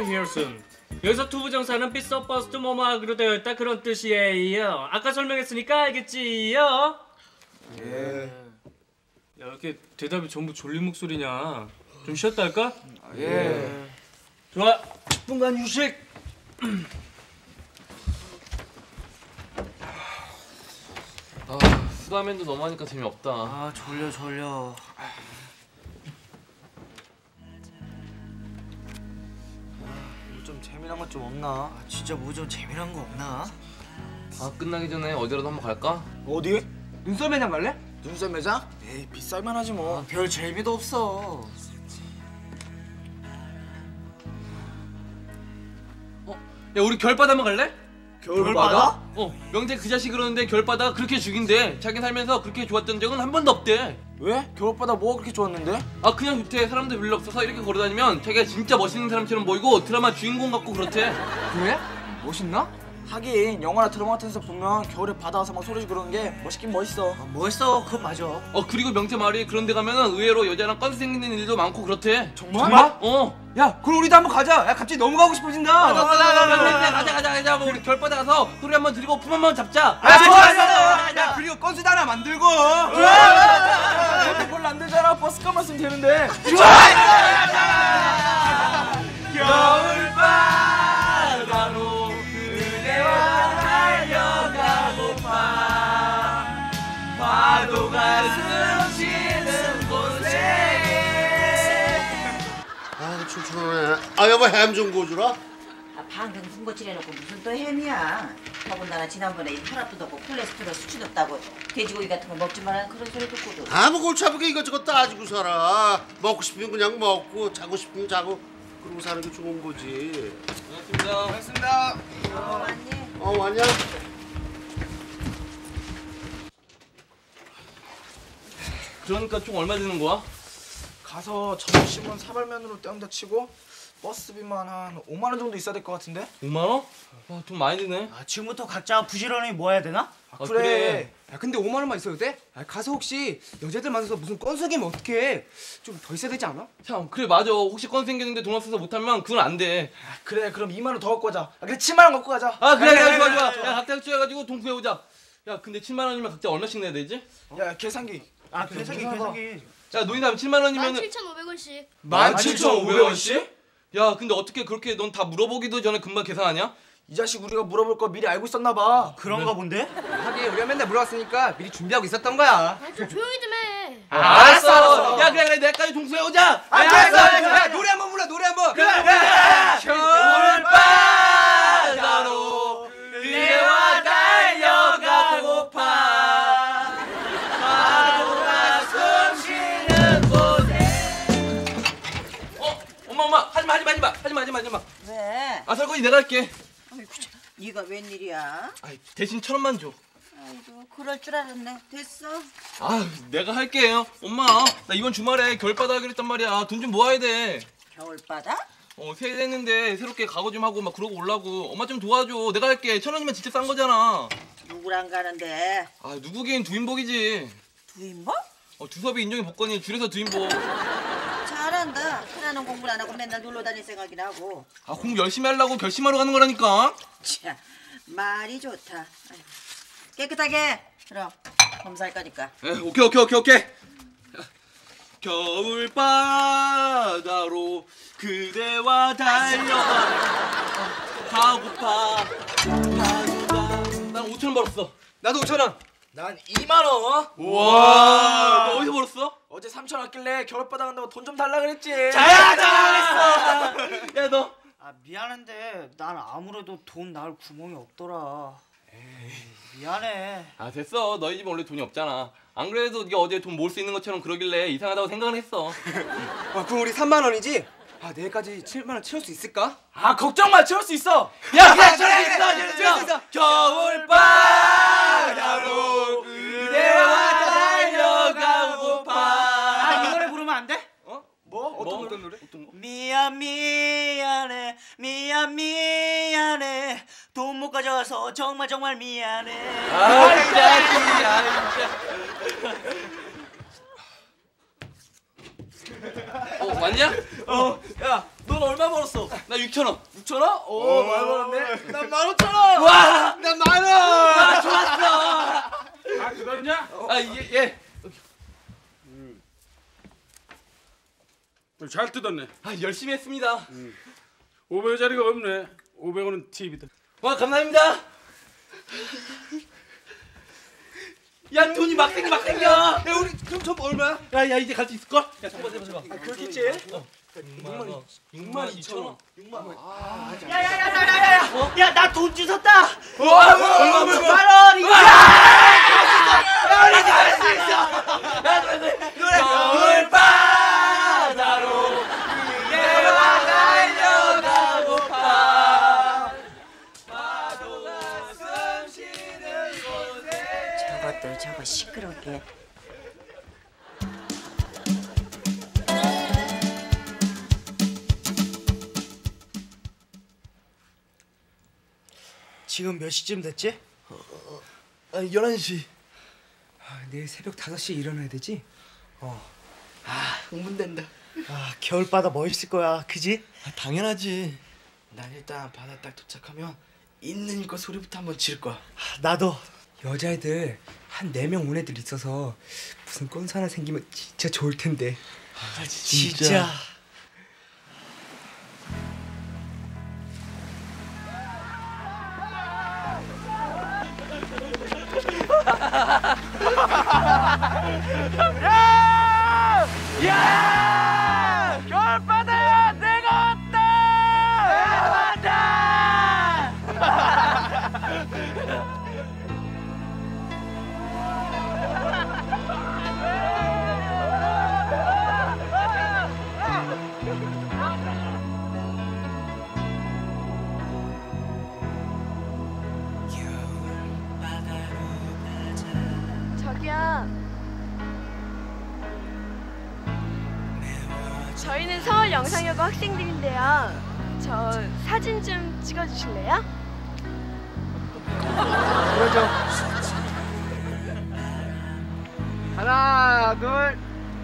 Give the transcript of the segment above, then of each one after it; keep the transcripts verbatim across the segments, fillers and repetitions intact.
are here soon. 여기서 투부정사는 be supposed to 뭐뭐하기로 되어 있다 그런 뜻이에요. 아까 설명했으니까 알겠지요? 예. 야, 이렇게 대답이 전부 졸린 목소리냐? 좀 쉬었다 할까? 예. 예. 좋아. 십 분간 휴식. 아, 수다맨도 너무 하니까 재미없다. 아, 졸려 졸려. 좀 재미난 것 좀 없나? 아, 진짜 뭐 좀 재미난 거 없나? 아, 끝나기 전에 어디라도 한번 갈까? 어디? 눈썰 매장 갈래? 눈썰 매장? 에이, 비쌀만 하지 뭐. 아, 별 재미도 없어. 어? 야, 우리 겨울바다 한번 갈래? 겨울바다? 어, 명태 그 자식 그러는데 겨울바다가 그렇게 죽인대. 자기 살면서 그렇게 좋았던 적은 한 번도 없대. 왜? 겨울바다 뭐가 그렇게 좋았는데? 아, 그냥 좋대. 사람들 별로 없어서 이렇게 걸어다니면 자기가 진짜 멋있는 사람처럼 보이고 드라마 주인공 같고 그렇대. 그래? 멋있나? 하긴 영화나 드라마 같은 데서 보면 겨울에 바다 와서 막 소리 지르고 그러는 게 멋있긴 멋있어. 아, 멋있어. 그건 맞아. 어, 그리고 명태 말이 그런 데 가면은 의외로 여자랑 건수 생기는 일도 많고 그렇대. 정말? 정말? 어. 야, 그럼 우리도 한번 가자. 야, 갑자기 너무 가고 싶어진다. 아, 가자, 가자, 가자, 가자, 가자. 뭐 우리 겨울바다 가서 소리 한번 들고 품 한번 잡자. 아, 좋아, 좋아. 야, 그리고 건수도 하나 만들고. 좋아. 별로 안 되잖아. 버스값만 쓰면 되는데. 좋아. 겨울바다로 그대와 달려가고파 파도가 숨쉬는 곳에. 아, 춤추네. 아, 여보 햄 좀 구워주라. 아, 방금 군것질 해놓고 무슨 또 햄이야. 더군다나 지난번에 이 혈압도 없고 콜레스테롤 수치도 없다고 돼지고기 같은 거 먹지 말라는 그런 소리 듣고도. 아무 골치 아프게 이것저것 따지고 살아. 먹고 싶으면 그냥 먹고 자고 싶으면 자고 그러고 사는 게 좋은 거지. 고맙습니다. 고맙습니다. 어, 왔니? 어, 왔냐? 그러니까 총 얼마 드는 거야? 가서 점심은 사발면으로 떼온다 치고 버스비만 한 오만 원 정도 있어야 될 것 같은데? 오만 원? 아, 돈 많이 드네. 아, 지금부터 각자 부지런히 모아야 되나? 아, 아, 그래. 그래. 야, 근데 오만 원만 있어도 돼? 야, 가서 혹시 여자들 만나서 무슨 건석이면 어떡해? 좀 더 있어야 되지 않아? 참, 그래 맞아. 혹시 건 생기는데 돈 없어서 못하면 그건 안 돼. 아, 그래. 그럼 이만 원 더 갖고 가자. 아, 그래 칠만 원 갖고 가자. 아, 그래, 그래, 그래, 좋아, 그래, 좋아. 그래. 야, 각자 합쳐가지고 돈 구해오자. 야, 근데 칠만 원이면 각자 얼마씩 내야 되지? 야, 계산기. 아, 계산기, 계산기. 야, 노인담 칠만 원이면 만 칠천오백 원씩. 만 칠천오백 원씩? 야, 근데 어떻게 그렇게 넌 다 물어보기도 전에 금방 계산하냐? 이 자식 우리가 물어볼 거 미리 알고 있었나 봐. 그런가 본데? 하긴 우리가 맨날 물어봤으니까 미리 준비하고 있었던 거야. 아, 좀 조용히 좀 해. 아, 알았어, 알았어. 야, 그래, 그래, 내까지 동수해오자. 아, 알았어, 알았어. 야, 노래 한번 불러, 노래 한번. 그래, 그래. 겨울바다로 그대와 달려가고파 파도가 숨쉬는 곳에. 어, 엄마, 엄마, 하지마, 하지마, 하지마, 하지마, 하지마, 하지마. 왜? 아, 설거지 내가 할게. 아이고, 참, 네가 웬일이야? 아이, 대신 천 원만 줘. 아이고, 그럴 줄 알았네. 됐어. 아, 내가 할게요. 엄마, 나 이번 주말에 겨울바다 하기로 했단 말이야. 돈 좀 모아야 돼. 겨울바다? 어, 새해 됐는데 새롭게 각오 좀 하고 막 그러고 오려고. 엄마 좀 도와줘. 내가 할게. 천 원이면 진짜 싼 거잖아. 누구랑 가는데? 아, 누구긴 두인복이지. 두인복? 어, 두섭이 인정이 복권이 줄여서 두인복. 잘한다. 하나는 공부를 안 하고 맨날 놀러 다닐 생각이나 하고. 아, 공부 열심히 하려고 결심하러 가는 거라니까. 자, 말이 좋다. 아이고. 깨끗하게. 그럼 검사할 거니까. 에, 오케이, 오케이, 오케이, 오케이. 겨울바다로 그대와 달려가 가고파 파도가. 난 오천 원 벌었어. 나도 오천 원. 난 이만 원. 우와, 너 어디서 벌었어? 어제 삼천 원 왔길래 겨울바다 간다고 돈 좀 달라 그랬지. 자야, 잘했어. 야, 너. 아, 미안한데 난 아무래도 돈 나올 구멍이 없더라. 에이, 미안해. 아, 됐어. 너희 집은 원래 돈이 없잖아. 안 그래도 네가 어제 돈 모을 수 있는 것처럼 그러길래 이상하다고 생각은 했어. 아, 그럼 우리 삼만 원이지? 아, 내일까지 칠만 원 채울 수 있을까? 아, 걱정 마. 채울 수 있어. 야, 그래, 채울 수 그래, 있어, 그래, 채울 수 채울 수 있어. 있어. 겨울바다로 그대와 달려가고파. 아, 이 노래 부르면 안 돼? 어? 뭐? 어떤 뭐? 노래? 어떤 노래? 어떤 거? 미안 미안해 미안 미안해 돈 못 가져와서 정말 정말 미안해. 아, 진짜, 진짜. 어, 왔냐? 어, 야, 너 넌 얼마 벌었어? 나 육천 원. 육천 원? 오, 많이 벌었네. 난 만 오천 원. 와! 난 만 원. 아, 좋았어. 아 그거냐? 아, 예, 예. 잘 뜯었네. 아, 열심히 했습니다. 오백 원짜리가 없네. 오백 원은 팁이다. 와, 감사합니다. 야, 돈이 막 생겨, 막 생겨. 야, 우리 그럼 저 얼마야? 야, 야, 이제 갈 수 있을 걸? 야, 잠깐 해봐, 해봐. 아, 그렇겠지. 육만 이천 원. 야야야야야야! 야 나 돈 주웠다. 와, 얼마 얼마 만 원이. 겨울바다로 그대와 달려가고파 파도가 숨쉬는 곳에. 저것들 저거 시끄럽게. 지금 몇 시쯤 됐지? 아, 열한 시. 아, 내일 새벽 다섯 시에 일어나야 되지? 아, 흥분된다. 아, 겨울바다 멋있을 거야, 그지? 아, 당연하지. 난 일단 바다 딱 도착하면 있는 힘껏 소리부터 한번 지를 거야. 아, 나도. 여자애들 한 네 명 온 애들 있어서 무슨 꼰사 하나 생기면 진짜 좋을 텐데. 아, 진짜. 진짜. 야! 야! 겨울바다야, 내가 왔다! 내가 왔다! 저기요. 저희는 서울 영상여고 학생들인데요. 저 사진 좀 찍어주실래요? 그러죠. 하나, 둘.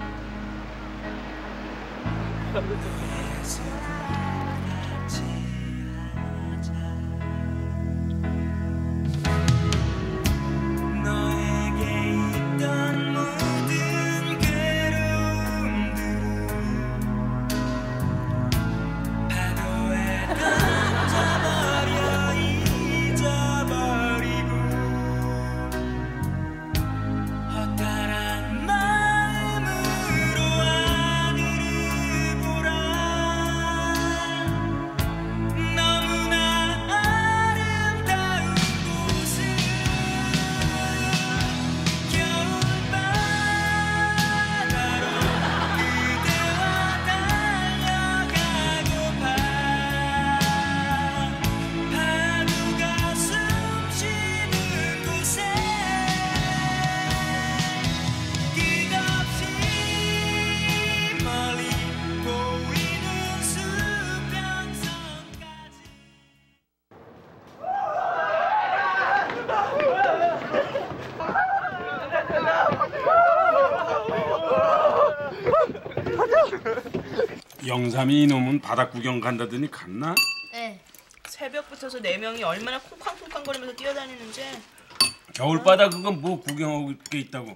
영삼이 이놈은 바다 구경 간다더니 갔나? 네. 새벽부터서 네 명이 얼마나 쿵쾅쿵쾅거리면서 뛰어다니는지. 겨울바다 그건 뭐 구경하고 게 있다고.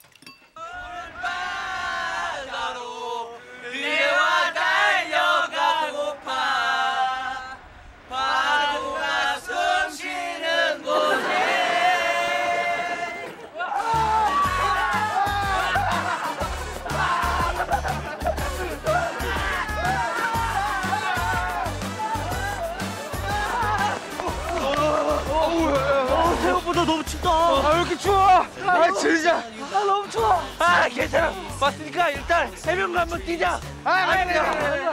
바다로 그대와 달려가고파 파도가 숨쉬는 곳에. 생각보다 너무 춥다. 아, 왜 이렇게 추워? 아, 진짜. 아, 너무 추워. 아, 괜찮아. 왔으니까 일단 해변가 한번 뛰자. 아, 그래, 그래, 그래.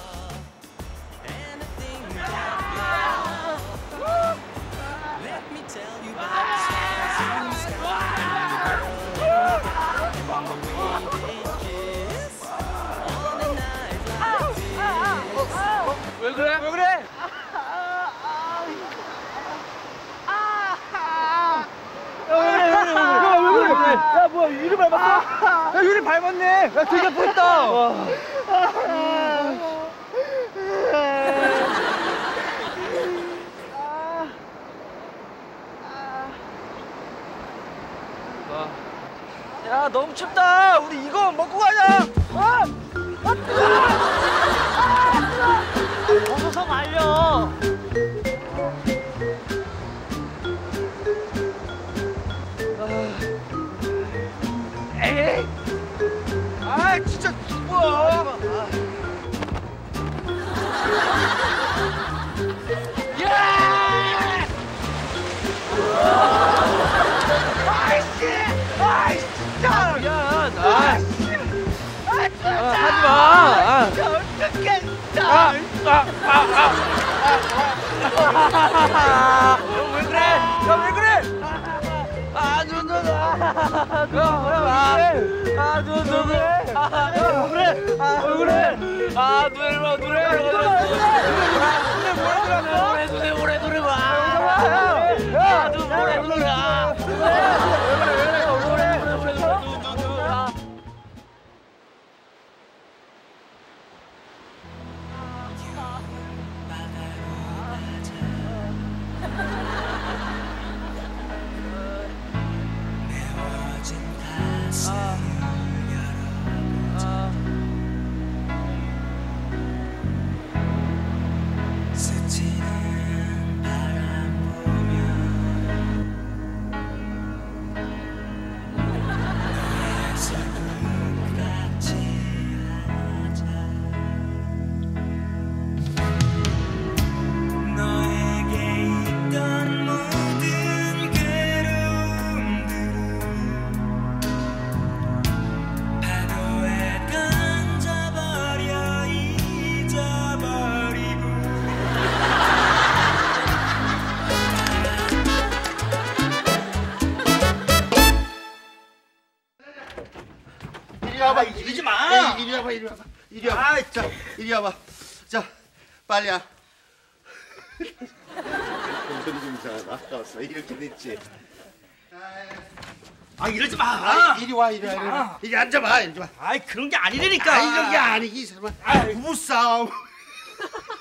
왜 그래? 왜 그래? 야, 뭐야, 유리 밟았어? 야, 유리 밟았네. 야, 되게 아프겠다. 야 너무 춥다. 우리 이거 먹고 가자. 아! 아 뜨거! 아 뜨거! 벗어서 말려. 에이! 아 진짜 추워. 야! 아이씨! 아이 진짜! 미안. 아이씨! 아 진짜! 하지 마. 아, 어떡해 진짜! 아, 아, 아, 아. 왜 그래? 야 왜 그래? 아, 눈, 눈, 아, 야, 야, 왜? 아, 눈, 눈, 그래? 아, 왜 그래? 아, 왜 그래? 아, 눈에 들어, 눈에 들어, 눈에 모래 들어갔어? 눈에, 눈에 모래 들어가. 아, 눈 모래 들어가. 왜 그래? 왜 그래? 왜 그래? 모래, 모래, 눈, 눈, 눈. 이리 와봐. 이러지 마. 이리 와봐. 이리 와봐. 이리 와봐. 아, 자, 이리 와봐. 자, 빨리야. 손이 좀 이상하다. 아까웠어. 이렇게 됐지. 아 이러지 마. 아, 이리 와. 이리 와. 이리 와. 이리 앉아봐. 앉아봐. 아이 그런 게 아니라니까. 아, 이런 게 아니기. 설마. 부부 싸움.